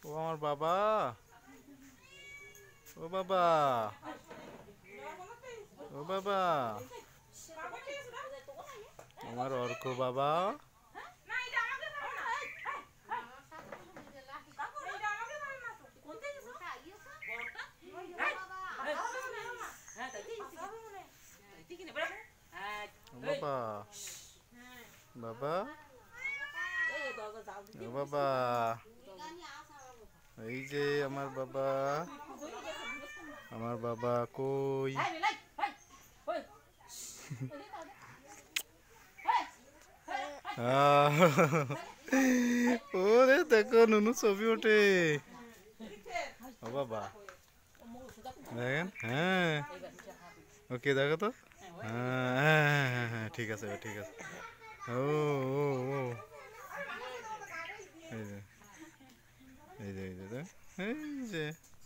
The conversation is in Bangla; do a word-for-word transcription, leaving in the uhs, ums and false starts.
ও আমার বাবা, ও বাবা, ও বাবা, আমার অর্ক বাবা। বাবা, বাবা, ও বাবা, এই যে আমার বাবা, আমার বাবা কই? ওরে দেখো নুনু ছবি ওঠে। ও বাবা দেখেন, হ্যাঁ ওকে দেখো তো, হ্যাঁ হ্যাঁ হ্যাঁ হ্যাঁ ঠিক আছে ঠিক আছে। ও ও ও এই যে এই যে এই যে এই যে